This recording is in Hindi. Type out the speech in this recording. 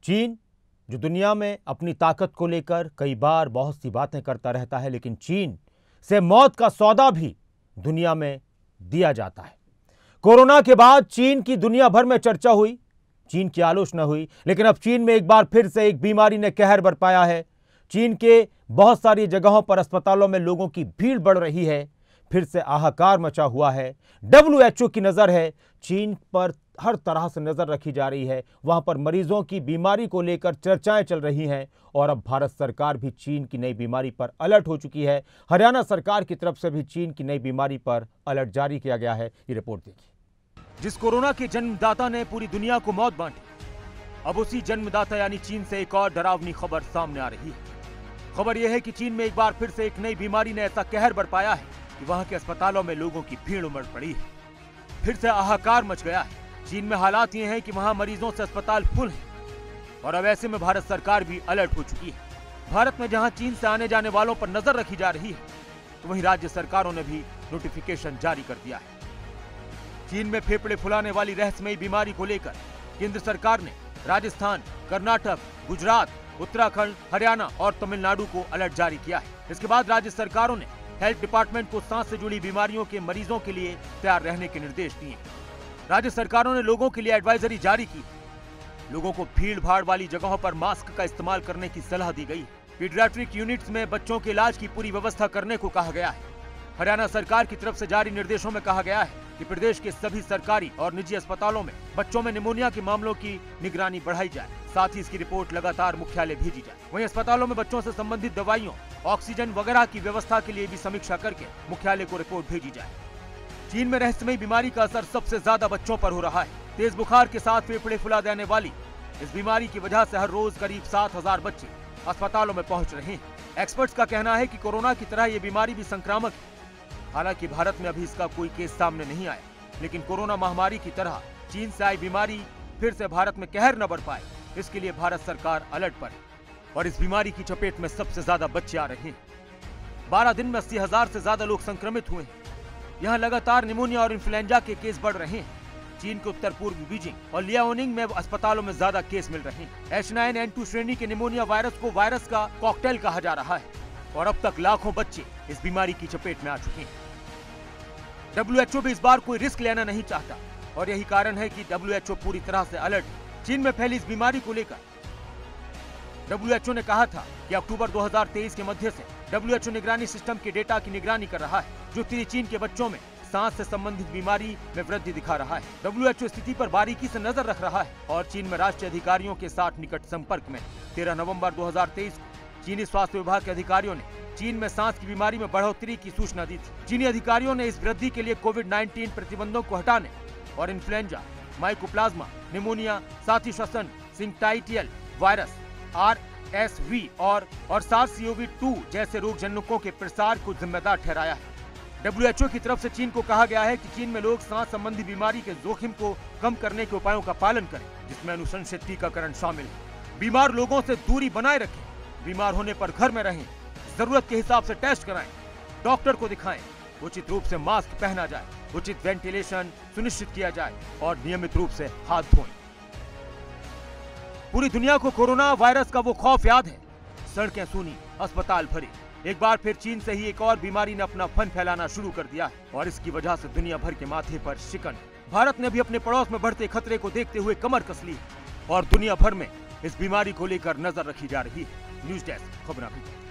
चीन जो दुनिया में अपनी ताकत को लेकर कई बार बहुत सी बातें करता रहता है, लेकिन चीन से मौत का सौदा भी दुनिया में दिया जाता है। कोरोना के बाद चीन की दुनिया भर में चर्चा हुई, चीन की आलोचना हुई, लेकिन अब चीन में एक बार फिर से एक बीमारी ने कहर बरपाया है। चीन के बहुत सारी जगहों पर अस्पतालों में लोगों की भीड़ बढ़ रही है, फिर से हाहाकार मचा हुआ है। WHO की नजर है, चीन पर हर तरह से नजर रखी जा रही है। वहां पर मरीजों की बीमारी को लेकर चर्चाएं चल रही हैं और अब भारत सरकार भी चीन की नई बीमारी पर अलर्ट हो चुकी है। हरियाणा सरकार की तरफ से भी चीन की नई बीमारी पर अलर्ट जारी किया गया है। ये रिपोर्ट देखिए। जिस कोरोना के जन्मदाता ने पूरी दुनिया को मौत बांटी, अब उसी जन्मदाता यानी चीन से एक और डरावनी खबर सामने आ रही है। खबर यह है कि चीन में एक बार फिर से एक नई बीमारी ने ऐसा कहर बरपाया है कि वहां के अस्पतालों में लोगों की भीड़ उमड़ पड़ी है। फिर से हाहाकार मच गया है। चीन में हालात ये हैं कि वहां मरीजों से अस्पताल फुल हैं और अब ऐसे में भारत सरकार भी अलर्ट हो चुकी है। भारत में जहां चीन से आने जाने वालों पर नजर रखी जा रही है, तो वहीं राज्य सरकारों ने भी नोटिफिकेशन जारी कर दिया है। चीन में फेफड़े फुलाने वाली रहस्यमयी बीमारी को लेकर केंद्र सरकार ने राजस्थान, कर्नाटक, गुजरात, उत्तराखंड, हरियाणा और तमिलनाडु को अलर्ट जारी किया है। इसके बाद राज्य सरकारों ने हेल्थ डिपार्टमेंट को सांस से जुड़ी बीमारियों के मरीजों के लिए तैयार रहने के निर्देश दिए। राज्य सरकारों ने लोगों के लिए एडवाइजरी जारी की। लोगों को भीड़ भाड़ वाली जगहों पर मास्क का इस्तेमाल करने की सलाह दी गई। पीडियाट्रिक यूनिट्स में बच्चों के इलाज की पूरी व्यवस्था करने को कहा गया है। हरियाणा सरकार की तरफ से जारी निर्देशों में कहा गया है कि प्रदेश के सभी सरकारी और निजी अस्पतालों में बच्चों में निमोनिया के मामलों की निगरानी बढ़ाई जाए। साथ ही इसकी रिपोर्ट लगातार मुख्यालय भेजी जाए। वहीं अस्पतालों में बच्चों से संबंधित दवाइयों, ऑक्सीजन वगैरह की व्यवस्था के लिए भी समीक्षा करके मुख्यालय को रिपोर्ट भेजी जाए। चीन में रहस्यमयी बीमारी का असर सबसे ज्यादा बच्चों पर हो रहा है। तेज बुखार के साथ फेफड़े फुला देने वाली इस बीमारी की वजह से हर रोज करीब 7,000 बच्चे अस्पतालों में पहुंच रहे हैं। एक्सपर्ट्स का कहना है कि कोरोना की तरह ये बीमारी भी संक्रामक है। हालांकि भारत में अभी इसका कोई केस सामने नहीं आया, लेकिन कोरोना महामारी की तरह चीन से आई बीमारी फिर से भारत में कहर न बढ़ पाए, इसके लिए भारत सरकार अलर्ट पर है। और इस बीमारी की चपेट में सबसे ज्यादा बच्चे आ रहे हैं। 12 दिन में 80,000 से ज्यादा लोग संक्रमित हुए हैं। यहाँ लगातार निमोनिया और इन्फ्लुएंजा के केस बढ़ रहे हैं। चीन के उत्तर पूर्वी बीजिंग और लियाओनिंग में अस्पतालों में ज्यादा केस मिल रहे हैं। H9N2 श्रेणी के निमोनिया वायरस को वायरस का कॉकटेल कहा जा रहा है और अब तक लाखों बच्चे इस बीमारी की चपेट में आ चुके हैं। WHO भी इस बार कोई रिस्क लेना नहीं चाहता और यही कारण है कि WHO पूरी तरह से अलर्ट है। चीन में फैली इस बीमारी को लेकर WHO ने कहा था कि अक्टूबर 2023 के मध्य से WHO निगरानी सिस्टम के डेटा की निगरानी कर रहा है, जो चीन के बच्चों में सांस से संबंधित बीमारी में वृद्धि दिखा रहा है। WHO स्थिति पर बारीकी से नजर रख रहा है और चीन में राष्ट्रीय अधिकारियों के साथ निकट संपर्क में। 13 नवंबर 2023 को चीनी स्वास्थ्य विभाग के अधिकारियों ने चीन में सांस की बीमारी में बढ़ोतरी की सूचना दी थी। चीनी अधिकारियों ने इस वृद्धि के लिए कोविड-19 प्रतिबंधों को हटाने और इन्फ्लुएंजा, माइकोप्लाज्मा, निमोनिया, साथ ही श्वसन, सिंक्टाइटियल वायरस, RSV और SARS-CoV-2 जैसे रोगजनकों के प्रसार को जिम्मेदार ठहराया है। WHO की तरफ से चीन को कहा गया है कि चीन में लोग सांस संबंधी बीमारी के जोखिम को कम करने के उपायों का पालन करें, जिसमें अनुशंसित टीकाकरण शामिल है। बीमार लोगों से दूरी बनाए रखें, बीमार होने पर घर में रहें, जरूरत के हिसाब से टेस्ट कराएं, डॉक्टर को दिखाएं, उचित रूप से मास्क पहना जाए, उचित वेंटिलेशन सुनिश्चित किया जाए और नियमित रूप से हाथ धोएं। पूरी दुनिया को कोरोना वायरस का वो खौफ याद है। सड़कें सूनी, अस्पताल भरे। एक बार फिर चीन से ही एक और बीमारी ने अपना फन फैलाना शुरू कर दिया है और इसकी वजह से दुनिया भर के माथे पर शिकन। भारत ने भी अपने पड़ोस में बढ़ते खतरे को देखते हुए कमर कस ली और दुनिया भर में इस बीमारी को लेकर नजर रखी जा रही है। न्यूज़ डेस्क खबरां।